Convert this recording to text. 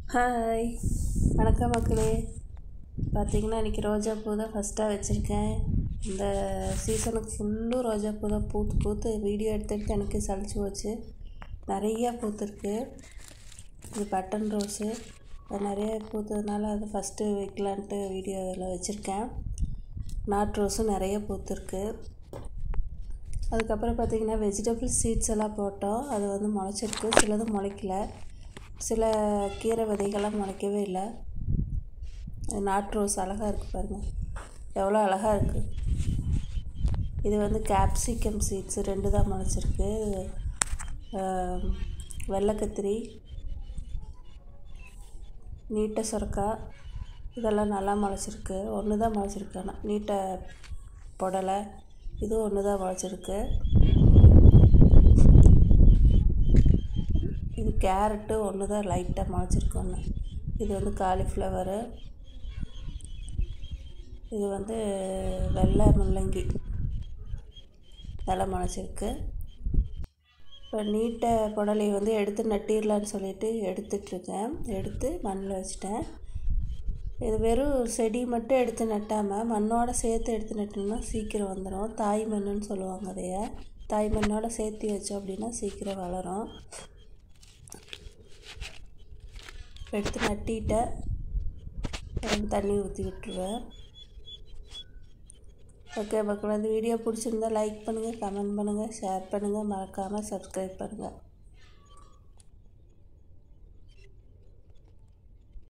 Hi வணக்கம் மக்களே. பார்த்திங்கன்னா இன்றைக்கி ரோஜாப்பூ தான் ஃபஸ்ட்டாக வச்சுருக்கேன். இந்த சீசனுக்கு ஃபுல்லும் ரோஜாப்பூ தான் பூத்து வீடியோ எடுத்து எனக்கு சலிச்சு போச்சு. நிறையா பூத்துருக்கு. இது பட்டன் ரோஸு நிறைய பூத்ததுனால அதை ஃபஸ்ட்டு வைக்கலான்ட்டு வீடியோவில் வச்சுருக்கேன். நாட் ரோஸும் நிறைய பூத்துருக்கு. அதுக்கப்புறம் பார்த்திங்கன்னா வெஜிடபிள் சீட்ஸ் எல்லாம் போட்டோம். அது முளைச்சிருக்கு, சிலது முளைக்கல. சில கீரை விதைகள்லாம் முளைக்கவே இல்லை. நாட் ரோஸ் அழகாக இருக்குது பாருங்கள், எவ்வளோ அழகாக இருக்குது. இது கேப்சிகம் சீட்ஸு 2 தான் முளைச்சிருக்கு. வெள்ளைக்கத்திரி, நீட்டை சுரக்காய் இதெல்லாம் நல்லா முளைச்சிருக்கு. ஒன்று தான் முளைச்சிருக்கு. ஆனால் நீட்டை புடலை இது ஒன்று தான் முளைச்சிருக்கு. இது கேரட்டு ஒன்று தான் லைட்டாக முளைச்சிருக்கு. ஒன்று இது காலிஃப்ளவரு, இது வெள்ளை முள்ளங்கி இதெல்லாம் முளைச்சிருக்கு. இப்போ நீட்டை புடலை எடுத்து நட்டிடலான்னு சொல்லிட்டு எடுத்துட்ருக்கேன். எடுத்து மண்ணில் வச்சுட்டேன். இது வெறும் செடி மட்டும் எடுத்து நட்டாமல் மண்ணோடு சேர்த்து எடுத்து நட்டினோம்னா சீக்கிரம் வந்துடும். தாய் மண்ணுன்னு சொல்லுவாங்க. அதைய தாய் மண்ணோடு சேர்த்து வச்சோம் அப்படின்னா சீக்கிரம் வளரும். எடுத்து நட்டிட்டேன். தண்ணி ஊற்றி விட்டுருவேன். ஓகே மக்கள், அந்த வீடியோ பிடிச்சிருந்தா லைக் பண்ணுங்கள், கமெண்ட் பண்ணுங்கள், ஷேர் பண்ணுங்கள், மறக்காமல் சப்ஸ்கிரைப் பண்ணுங்கள்.